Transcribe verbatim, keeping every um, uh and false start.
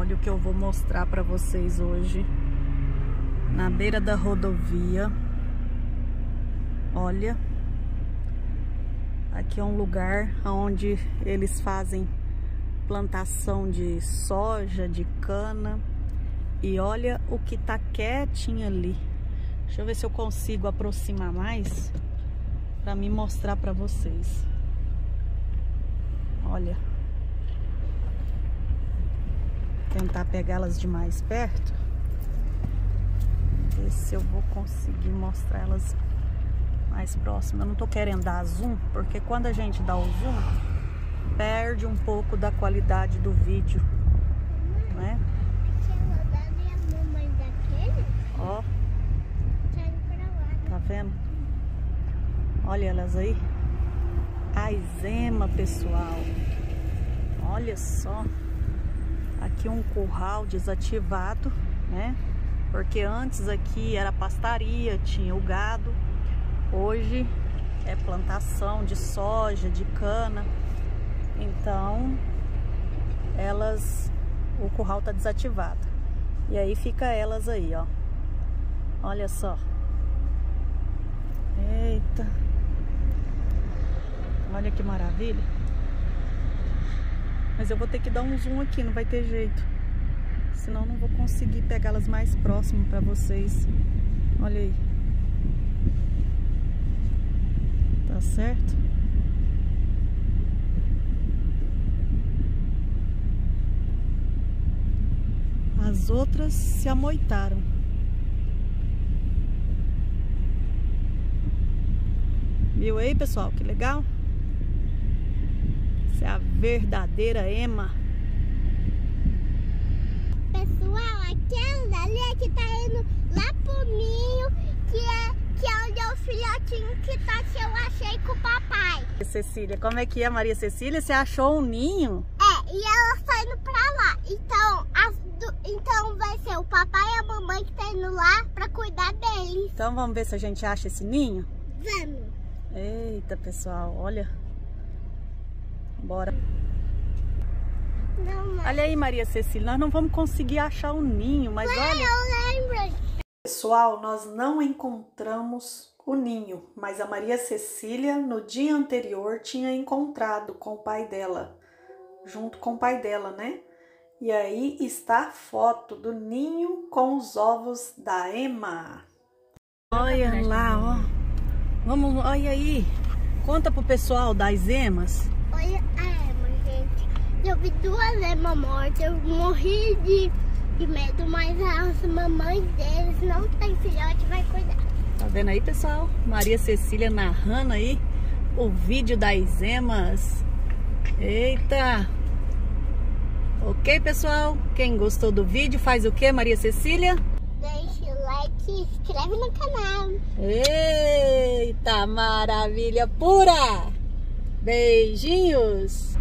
Olha o que eu vou mostrar para vocês hoje. Na beira da rodovia. Olha. Aqui é um lugar onde eles fazem plantação de soja, de cana. E olha o que tá quietinho ali. Deixa eu ver se eu consigo aproximar mais para me mostrar para vocês. Olha. Tentar pegá-las de mais perto. Ver se eu vou conseguir mostrar elas mais próximas. Eu não tô querendo dar zoom, porque quando a gente dá o zoom, perde um pouco da qualidade do vídeo, não é? Ó. Tá vendo? Olha elas aí. Aizema, pessoal. Olha só. Aqui um curral desativado, né? Porque antes aqui era pastaria, tinha o gado. Hoje é plantação de soja, de cana. Então, elas, o curral tá desativado. E aí fica elas aí, ó. Olha só. Eita. Olha que maravilha. Mas eu vou ter que dar um zoom aqui, não vai ter jeito. Senão não vou conseguir pegá-las mais próximo para vocês. Olha aí. Tá certo? As outras se amoitaram. Viu aí, pessoal? Que legal. Essa é a verdadeira ema. Pessoal, aquela ali é que tá indo lá pro ninho, que é, que é onde é o filhotinho que tá, que eu achei com o papai. Cecília, como é que é, Maria Cecília? Você achou um ninho? É, e ela tá indo pra lá. Então, as do, então vai ser o papai e a mamãe que tá indo lá pra cuidar deles. Então vamos ver se a gente acha esse ninho? Vamos. Eita, pessoal, olha. Bora. Não, mas... Olha aí, Maria Cecília, nós não vamos conseguir achar um ninho, mas Ué, olha... eu lembro. Pessoal, nós não encontramos o ninho, mas a Maria Cecília, no dia anterior, tinha encontrado com o pai dela, junto com o pai dela, né? E aí está a foto do ninho com os ovos da ema. Olha lá, ó. Vamos, olha aí. Conta pro pessoal das emas. Olha a ema, gente. Eu vi duas emas mortas, eu morri de, de medo, mas as mamães deles não tem filhote, vai cuidar. Tá vendo aí, pessoal? Maria Cecília narrando aí o vídeo das emas. Eita! Ok, pessoal? Quem gostou do vídeo faz o que, Maria Cecília? Deixa o like e se inscreve no canal. Eita, maravilha pura! Beijinhos!